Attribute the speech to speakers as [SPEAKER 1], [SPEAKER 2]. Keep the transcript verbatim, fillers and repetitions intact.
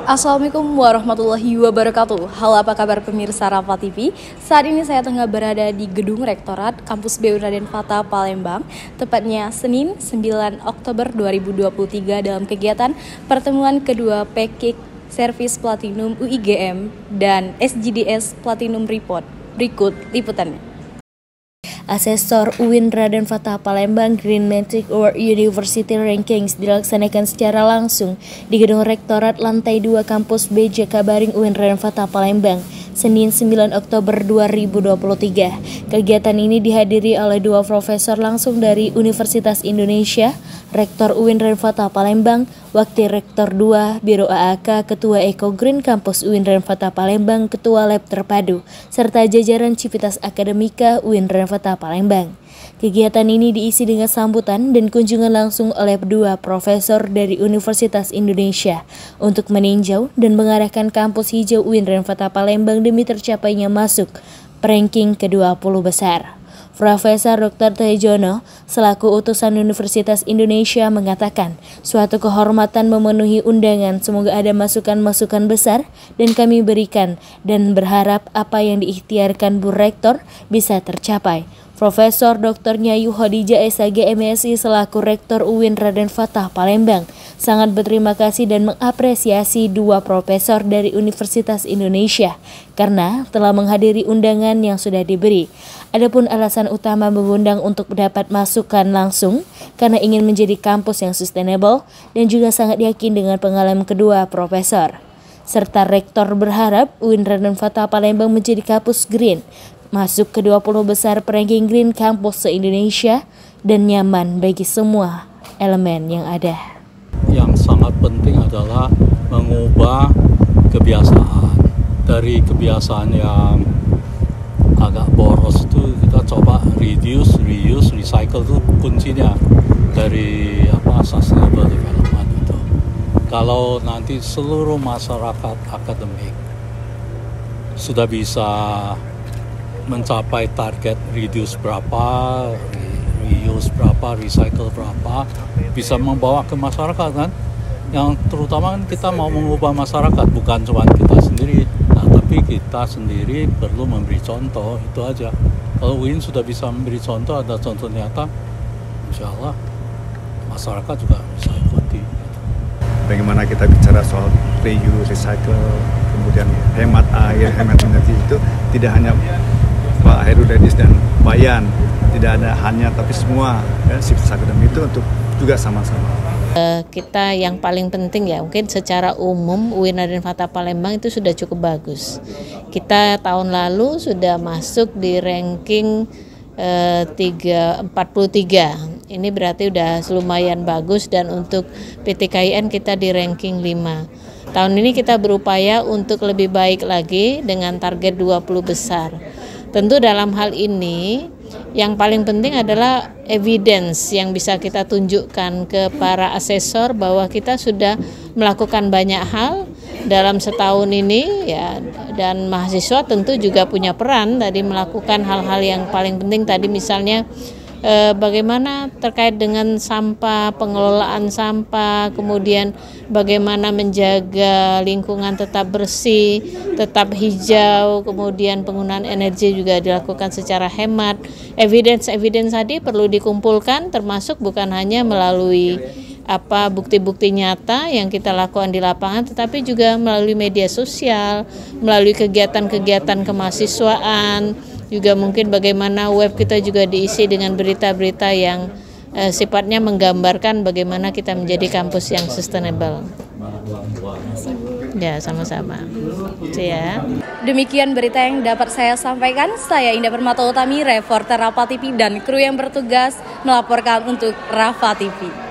[SPEAKER 1] Assalamualaikum warahmatullahi wabarakatuh. Halo, apa kabar pemirsa Rafa T V? Saat ini saya tengah berada di Gedung Rektorat Kampus B U I Raden Fatah Palembang, tepatnya Senin sembilan Oktober dua ribu dua puluh tiga dalam kegiatan pertemuan kedua P K I K Service Platinum U I G M dan S G D S Platinum Report. Berikut liputannya. Asesor U I N Raden Fatah Palembang Green Metric World University Rankings dilaksanakan secara langsung di Gedung Rektorat lantai dua Kampus B J K Baring U I N Raden Fatah Palembang, Senin sembilan Oktober dua ribu dua puluh tiga. Kegiatan ini dihadiri oleh dua profesor langsung dari Universitas Indonesia, Rektor U I N Raden Fatah Palembang, Wakil Rektor dua Biro A A K, Ketua Eko Green Kampus U I N Raden Fatah Palembang, Ketua Lab Terpadu, serta jajaran Civitas Akademika U I N Raden Fatah Palembang. Kegiatan ini diisi dengan sambutan dan kunjungan langsung oleh dua profesor dari Universitas Indonesia untuk meninjau dan mengarahkan kampus hijau U I N Raden Fatah Palembang demi tercapainya masuk ranking ke dua puluh besar. Profesor Doktor Tejono selaku utusan Universitas Indonesia mengatakan, suatu kehormatan memenuhi undangan, semoga ada masukan-masukan besar dan kami berikan dan berharap apa yang diikhtiarkan Bu Rektor bisa tercapai. Profesor Doktor Nyayu Khadijah S H G M Si selaku Rektor U I N Raden Fatah Palembang sangat berterima kasih dan mengapresiasi dua profesor dari Universitas Indonesia karena telah menghadiri undangan yang sudah diberi. Adapun alasan utama mengundang untuk mendapat masukan langsung karena ingin menjadi kampus yang sustainable dan juga sangat yakin dengan pengalaman kedua profesor. Serta Rektor berharap U I N Raden Fatah Palembang menjadi kampus green, masuk ke dua puluh besar ranking green kampus se-Indonesia dan nyaman bagi semua elemen yang ada.
[SPEAKER 2] Yang sangat penting adalah mengubah kebiasaan. Dari kebiasaan yang agak boros itu kita coba reduce, reuse, recycle itu kuncinya dari apa sustainable development itu. Kalau nanti seluruh masyarakat akademik sudah bisa mencapai target reduce berapa, reuse berapa, recycle berapa, bisa membawa ke masyarakat kan. Yang terutama kan kita mau mengubah masyarakat, bukan cuma kita sendiri, nah, tapi kita sendiri perlu memberi contoh, itu aja. Kalau U I N sudah bisa memberi contoh, ada contoh nyata, insya Allah masyarakat juga bisa ikuti.
[SPEAKER 3] Bagaimana kita bicara soal reuse, recycle, kemudian hemat air, hemat energi itu tidak hanya Pak Herudadis dan Bayan, tidak ada hanya tapi semua ya, Civitas Akademik itu untuk juga sama-sama.
[SPEAKER 4] Uh, kita yang paling penting ya mungkin secara umum U I N Raden Fatah Palembang itu sudah cukup bagus. Kita tahun lalu sudah masuk di ranking uh, tiga, empat puluh tiga. Ini berarti udah lumayan bagus dan untuk P T K I N kita di ranking lima. Tahun ini kita berupaya untuk lebih baik lagi dengan target dua puluh besar. Tentu dalam hal ini yang paling penting adalah evidence yang bisa kita tunjukkan ke para asesor bahwa kita sudah melakukan banyak hal dalam setahun ini ya, dan mahasiswa tentu juga punya peran tadi melakukan hal-hal yang paling penting tadi misalnya eh, bagaimana terkait dengan sampah, pengelolaan sampah, kemudian bagaimana menjaga lingkungan tetap bersih, tetap hijau, kemudian penggunaan energi juga dilakukan secara hemat. Evidence-evidence tadi perlu dikumpulkan, termasuk bukan hanya melalui apa bukti-bukti nyata yang kita lakukan di lapangan, tetapi juga melalui media sosial, melalui kegiatan-kegiatan kemahasiswaan, juga mungkin bagaimana web kita juga diisi dengan berita-berita yang eh, sifatnya menggambarkan bagaimana kita menjadi kampus yang sustainable. Ya, sama-sama. Ya.
[SPEAKER 1] Demikian berita yang dapat saya sampaikan. Saya Indah Permata Utami, reporter Rafa T V dan kru yang bertugas melaporkan untuk Rafa T V.